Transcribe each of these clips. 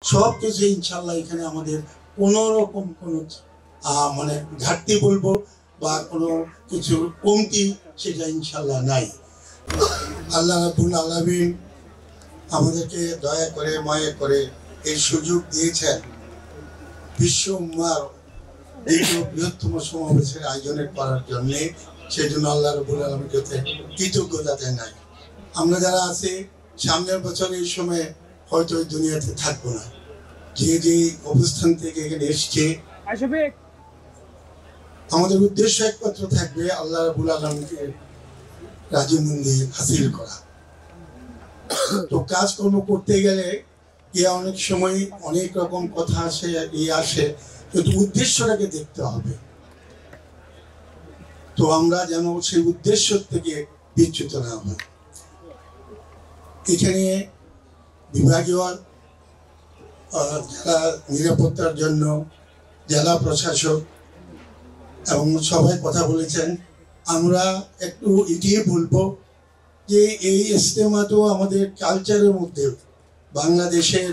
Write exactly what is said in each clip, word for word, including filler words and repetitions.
সব কিছু ইনশাল্লাহ এখানে আমাদের কোনো রকম কোনো মানে ঘাটতি বলবো বা কোনো কিছু কমতি সেটা ইনশাল্লাহ নাই। আল্লাহ রাব্বুল আলামিন আমাদেরকে দয়া করে মায়া করে এই সুযোগ দিয়েছেন বিশ্ব উম্মার দ্বিতীয় বৃহত্তম সমাবেশের আয়োজনের করার জন্য। সেই জন্য আল্লাহ রাব্বুল আলামিনের কাছে কৃতজ্ঞতা জানাই। আমরা যারা আছি সামনের বছর এই সময় হয়তো এই দুনিয়াতে থাকবো না, যে যে অবস্থান থেকে এখানে এসছে আমাদের উদ্দেশ্য একমাত্র থাকবে আল্লাহ রাব্বুল আলামিনকে রাজি মন্দি হাসিল করা। তো কাজকর্ম করতে গেলে এ অনেক সময় অনেক রকম কথা আসে ইয়ে আসে, কিন্তু উদ্দেশ্যটাকে দেখতে হবে। তো আমরা যেন সেই উদ্দেশ্য থেকে বিচ্যুত না হয়। এখানে বিভাগীয় যারা নিরাপত্তার জন্য জেলা প্রশাসক এবং সবাই কথা বলেছেন। আমরা একটু এটিয়ে বলবো যে এই ইজতেমা তো আমাদের কালচারের মধ্যে বাংলাদেশের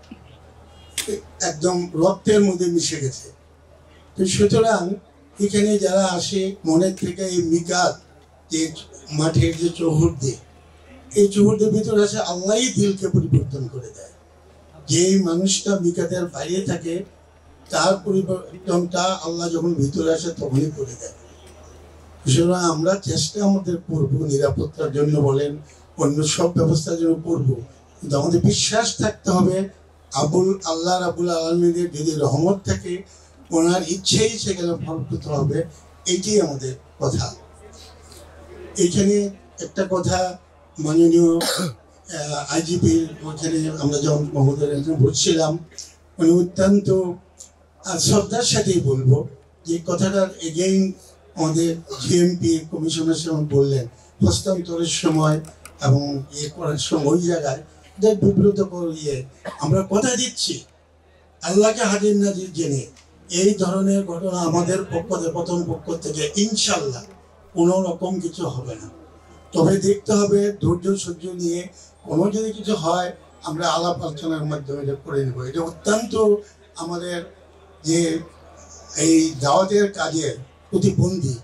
একদম রক্তের মধ্যে মিশে গেছে। তো সুতরাং এখানে যারা আসে মনের থেকে এই মিকাত যে মাঠের যে চৌহদ্দি, এই চৌহদ্দির ভিতরে আসে আল্লাহই দিলকে পরিবর্তন করে দেয়। যেই মানুষটা মিকাতের বাইরে থাকে তার পরিবর্তনটা আল্লাহ যখন ভিতরে আসে তখনই করে দেয়। সুতরাং আমরা চেষ্টা আমাদের করবো নিরাপত্তার জন্য বলেন অন্য সব ব্যবস্থার জন্য করবো, কিন্তু আমাদের বিশ্বাস থাকতে হবে আবুল আল্লাহ রাব্বুল আলামিনের যদি রহমত থাকে ওনার ইচ্ছেই সেখানে ফলপ্রসূ হবে। এইটাই আমাদের কথা। এইখানে একটা কথা মাননীয় আইজিপির ওখানে আমরা যখন মহোদয়ের একজন বলছিলাম, উনি অত্যন্ত শ্রদ্ধার সাথেই বলবো যে কথাটার এগেইন আমাদের জিএমপি কমিশনের সময় বললেন হস্তান্তরের সময় এবং ইয়ে করার সময় ওই জায়গায় বিব্রত করিয়ে আমরা কথা দিচ্ছি আল্লাহকে হাজির নাজির জেনে এই ধরনের ঘটনা আমাদের পক্ষ থেকে প্রথম পক্ষ থেকে ইনশাল্লাহ কোনো রকম কিছু হবে না। তবে দেখতে হবে ধৈর্য সহ্য নিয়ে কোনো যদি কিছু হয় আমরা আলাপ আলোচনার মাধ্যমে এটা করে নেব। এটা অত্যন্ত আমাদের যে এই দাওয়াতের কাজের প্রতিবন্ধী,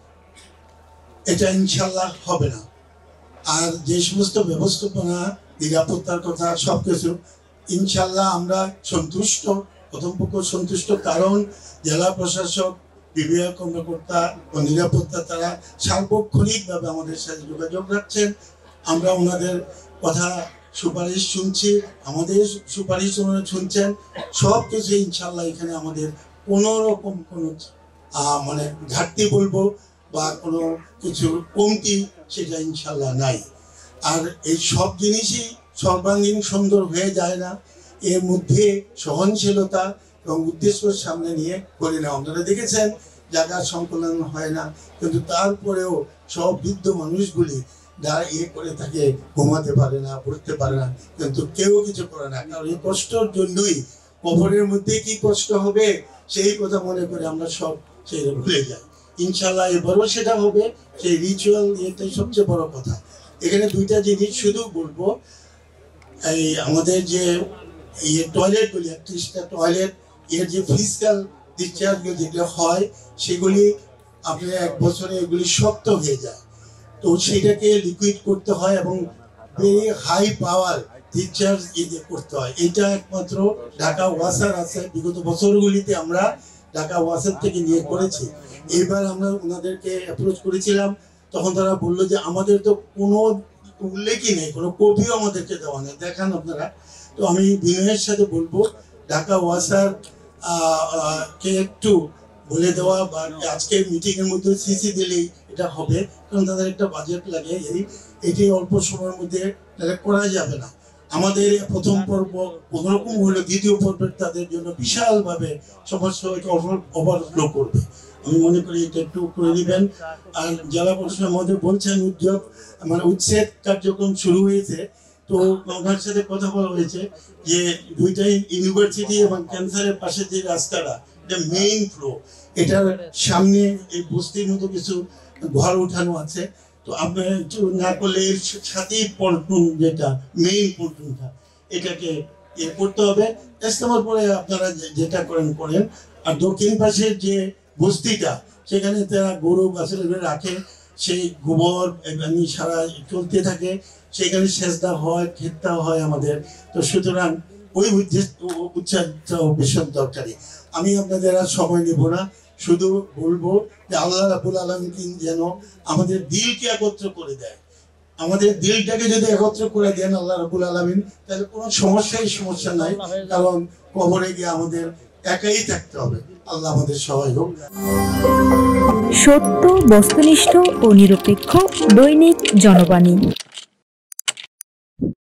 এটা ইনশাল্লাহ হবে না। আর যে সমস্ত ব্যবস্থাপনা নিরাপত্তার কথা সব কিছু ইনশাল্লাহ আমরা সন্তুষ্ট, প্রথম পক্ষ সন্তুষ্ট, কারণ জেলা প্রশাসক বিভাগীয় কর্মকর্তা ও নিরাপত্তা তারা সার্বক্ষণিকভাবে আমাদের সাথে যোগাযোগ রাখছেন। আমরা ওনাদের কথা সুপারিশ শুনছি, আমাদের সুপারিশ ওনারা শুনছেন। সব কিছু ইনশাল্লাহ এখানে আমাদের কোনো রকম কোনো মানে ঘাটতি বলবো বা কোনো কিছু কমতি সেটা ইনশাল্লাহ নাই। আর এই সব জিনিসই সর্বাঙ্গীন সুন্দর হয়ে যায় না, এর মধ্যে সহনশীলতা এবং উদ্দেশ্য সামনে নিয়ে করে নেওয়া। আপনারা দেখেছেন জায়গা সংকলন হয় না, কিন্তু তারপরেও সব বৃদ্ধ মানুষগুলি যারা ইয়ে করে থাকে ঘুমাতে পারে না, পড়তে পারে না, কিন্তু কেউ কিছু করে না। কারণ এই কষ্টের জন্যই কবরের মধ্যে কি কষ্ট হবে সেই কথা মনে করে আমরা সব সেই ভুলে যাই। ইনশাল্লাহ এবারও সেটা হবে, সেই রিচুয়াল এটাই সবচেয়ে বড় কথা। এখানে দুইটা জিনিস শুধু বলবো, এই আমাদের যে ইয়ে টয়লেটগুলি একত্রিশটা টয়লেট এর যে ফিজিক্যাল ডিসচার্জগুলো যেগুলো হয় সেগুলি আপনার এক বছরে এগুলি শক্ত হয়ে যায়, তো সেটাকে লিকুইড করতে হয় এবং ভেরি হাই পাওয়ার ডিসচার্জ ইয়ে করতে হয়। এটা একমাত্র ঢাকা ওয়াসার আছে, বিগত বছরগুলিতে আমরা ঢাকা ওয়াসার থেকে নিয়ে করেছি। এবার আমরা ওনাদেরকে অ্যাপ্রোচ করেছিলাম, তখন তারা বললো যে আমাদের তো কোনো উল্লেখই নেই, কোনো কপিও আমাদেরকে দেওয়া নেই, দেখান আপনারা। তো আমি বিনয়ের সাথে বলবো ঢাকা ওয়াসার কে একটু বলে দেওয়া বা আজকের মিটিংয়ের মধ্যে সিসি দিলেই এটা হবে, কারণ তাদের একটা বাজেট লাগে, এই এটি অল্প সময়ের মধ্যে তাহলে করা যাবে না। আমাদের প্রথম পর্ব কোনোরকম হলে দ্বিতীয় পর্বের তাদের জন্য বিশালভাবে সমস্যা ওভারফ্লো করবে। আমি মনে করি এটা একটু করে দিবেন। আর জেলা প্রশাসন আমাদের বলছেন উদ্যোগ মানে উচ্ছেদ কার্যক্রম শুরু হয়েছে, তো ওনার সাথে কথা বলা হয়েছে যে দুইটাই ইউনিভার্সিটি এবং ক্যান্সারের পাশে যে রাস্তাটা এটা মেইন ফ্লো, এটার সামনে এই বস্তির মতো কিছু ঘর উঠানো আছে, তো আপনার না করলে এর সাথেই পল্টন যেটা মেইন পল্টনটা এটাকে ইয়ে করতে হবে। ইজতেমার পরে আপনারা যেটা করেন করেন। আর দক্ষিণ পাশের যে বস্তিটা, সেখানে তারা গরু বাছুর রাখে, সেই গোবর এমনি সারা চলতে থাকে, সেখানে সেজদা হয়, খেতা হয় আমাদের। তো সুতরাং ওই উচ্চারটা ভীষণ দরকারি। আমি আপনাদের আর সময় নেব না, শুধু বলবো যে আল্লাহ রাব্বুল আলামিন যেন আমাদের দিলকে একত্র করে দেয়। আমাদের দিলটাকে যদি একত্র করে দেন আল্লাহ রাব্বুল আলামিন, তাহলে কোনো সমস্যাই সমস্যা নাই। কারণ কবরে গিয়ে আমাদের একাই থাকতে হবে। আল্লাহ আমাদের সহায় হোক। সত্য, বস্তুনিষ্ঠ ও নিরপেক্ষ দৈনিক জনবাণী।